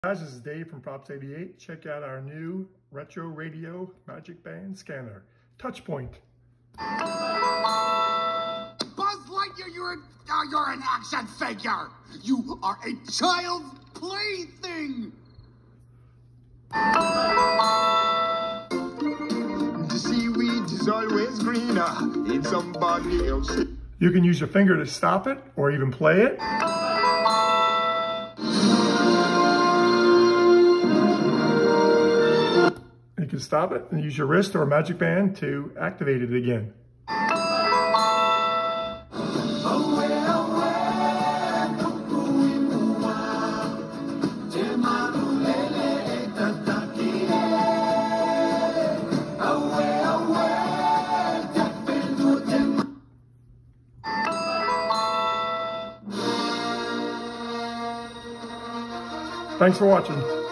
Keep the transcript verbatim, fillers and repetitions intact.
Guys, this is Dave from Props eighty-eight. Check out our new retro radio magic band scanner, Touchpoint. Buzz Lightyear, you're, uh, you're an action figure. You are a child's plaything. The seaweed is always greener in somebody else. You can use your finger to stop it or even play it. You can stop it and use your wrist or a magic band to activate it again. Thanks for watching.